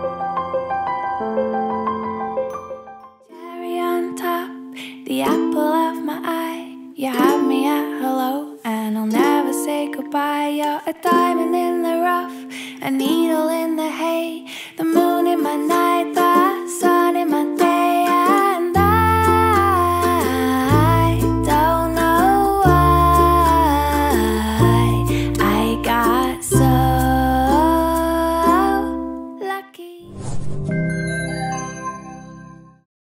Cherry on top, the apple of my eye. You have me at hello, and I'll never say goodbye. You're a diamond in the rough, a needle in